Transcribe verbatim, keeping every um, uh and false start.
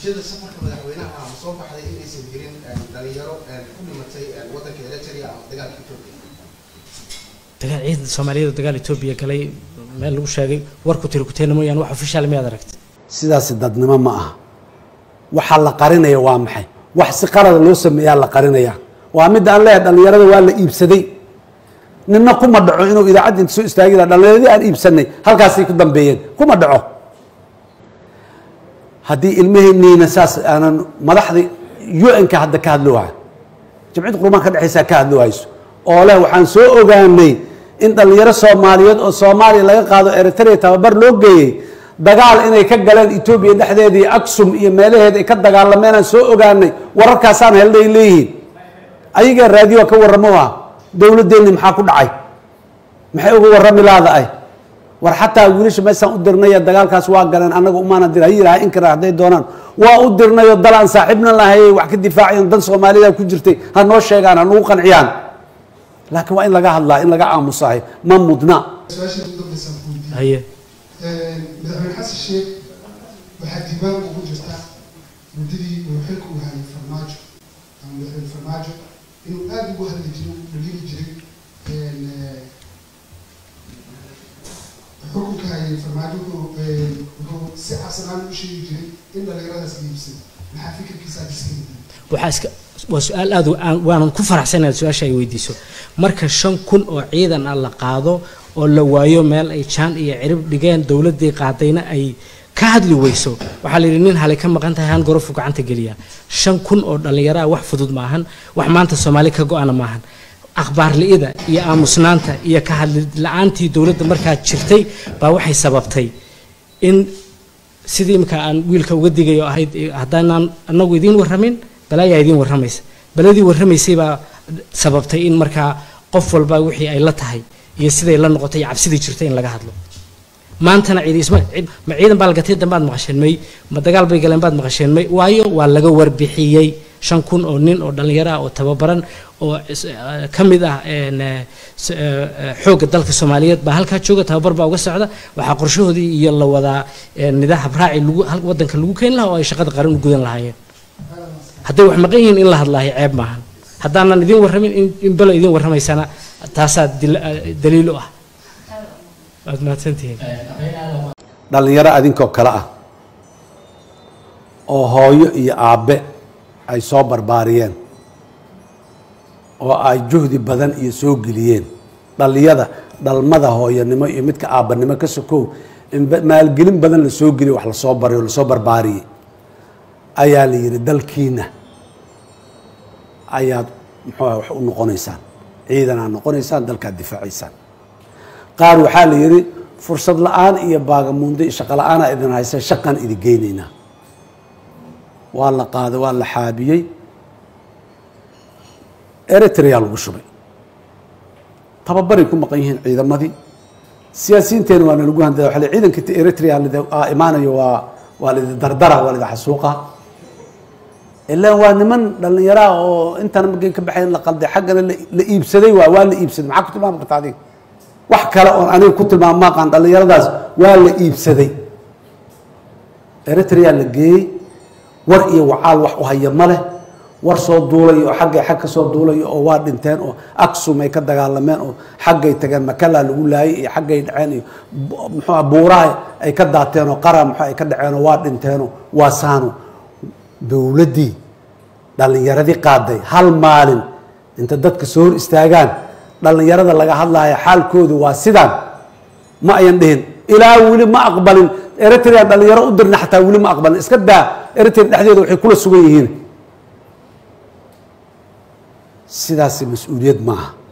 natiijada safarka madaxweynaha ama soo baxday inaysan jirin dhalinyaro ku dhimatay waddanka Eritrea ama dagaalka Ethiopia dagaal ciidan Soomaaliyeed dagaal Ethiopia galay meel lagu sheegay warku tiri ku teen mooyaan wax official ma adaragtay sidaas dadnimo ma aha waxa la qarinayo waa maxay wax si qarad loo sameeyaa la qarinaya waa mid aan leeyahay dhalinyarada waa la iibsaday ninna kuma dhaco inuu idaacad inta soo istaagay dhalinyarada aan iibsanay halkaas ay ku dambeeyeen kuma dhaco haddii ilmaheenniina saas aanan madaxda U N ka hadda ka hadlo waa jamciyadda quruumaha ka dhaxaysa ka hadlo hayso oo leh waxaan soo ogaanay in dhalinyaro Soomaaliyeed oo Soomaaliya laga qaado Eritrea tababar loo geeyay dagaal inay ka galeen Ethiopia dhexdeedii Aksum iyo meelaheed ay ka dagaalameen aan soo ogaanay wararkaas aan helnay leeyihiin ayaga raadiyo ka waramo waa dawladdeena maxaa ku dhacay maxay ugu warami laadaay war xataa wiilasha meeshaan u dirnay dagaalkaas waa galeen anagu umaana diray yiraahdo in kara haday doonaan waa u dirnay dalaan saaxiibna lahayn wax ka difaacayaan dan Soomaaliyeed ku jirtay ha noo sheegaan ha noo qanciyaan laakiin waa in laga hadlaa in laga aamusahay ma mudna haye madaxweyne xasan sheekh waxaa diiwaan ugu jirta muddadii uu xilka u hayay farmaajo ama madaxweyne farmaajo inuu aad ugu hadli jiray u dhaliili jiray xukunka hayay farmaajo wuxuu si cabsanaan u sheegi jiray in dhalinyaradaas la iibsado maxaa fikirkiisa aad iska yidhi waxaa iska waa su'aal aad waanan ku faraxsanahay su'aasha ay weydiiso marka shan kun oo ciidan ah la qaado oo la waayo meel ay jaan iyo cirib dhigeen dawladii qaadayna ay ka hadli weyso waxa la yiri nin halay ka maqan tahay han gorof gacanta galiya shan kun oo dhalinyaro wax fudud maahan wax maanta Soomaali ka go'ana maahan akhbaar liida iyo aamusnaanta iyo ka hadli la'aantii dawladda markaa jirtay baa waxay sababtay in sidii imka aan wiilka uga digayo ahayd hadaan anagu idin waramin balaya idin waramaysa baladii waramaysay baa sababtay in markaa qof walba wixii ay la tahay iyo siday la noqotay cabsidii jirtay in laga hadlo maantana ciidisma ma ciidan baa lagatay dambaad maqasheen may ma dagaal bay galeen baad maqasheen may waayo waa laga warbixiyay shan kun oo nin oo dhalinyaro ah oo tababaran oo kamid ah een xoog dalka Soomaaliyeed baa halka jooga tababar baa uga socda waxa qorshahoodii iyo la wada nidaam raaci lagu wadanka lagu keen lahaa oo ay shaqada qaran u gudan lahaayeen hadday wax maqan yihiin in la hadlaayo ceeb maahan haddaanan idin waramin in balo idin waramaysana taasaa daliil u ah aad mahadsantihiin dhalinyaro adinkoo kale ah oo hooyo iyo aabe ay soo barbaariyeen oo ay juhdi badan iyo soo geliyeen dhaliyada dhalmada hooyanimo iyo midka aabanimo ka sokow in maalgelin badan la soo geliyo wax la soo bariyo la soo barbaariyay ayaa la yiri dalkiina ayaad muxuu wax u noqonaysaan ciidan aan noqonaysaan dalka difaaciisaan qaar waxaa la yiri fursad la'aan iyo baagamuunde shaqo la'aan ay idin haysa shaqan idin geynayna waa la qaaday waa la xaabiyay Eritrea lagu shubay tababaray ku maqan yihiin ciidamadii siyaasiyiinteena waa lagu handay waxa la ciidanka Eritrea la imaanayo waa waa la dardara waa la xasuuqa ilaa waa niman dhalinyaro oo intan mageen ka baxeen la qalday xaqana la iibsaday waa waa la iibsaday maxaa ku tilmaam kartaa adiga wax kale oo aniga ku tilmaam ma qaan dhalinyaradaas waa la iibsaday Eritrea la geeyay war iyo wacaal wax u haya male war soo duulay oo xaqay xaq ka soo duulay oo waa dhinteen oo Aksum ay ka dagaalameen oo xaqay tageen Makala lagu laayay iyo xaqay dhaceen iyo muxuu buuraay ay ka daateen oo qaran muxuu ay ka dhaceen oo waa dhinteen oo waa saano dawladii dhalinyaradii qaaday hal maalin inta dadka soo hor istaagaan dhalinyarada laga hadlayo xaalkoodu waa sidaan ma ayan dhihin ilaa wili ma aqbalin Eritrea dhalinyaro u dirna xataa wili ma aqbalin iska daa Eritrea dhexdeeda waxay kula sugan yihiin sidaas mas'uuliyad maaha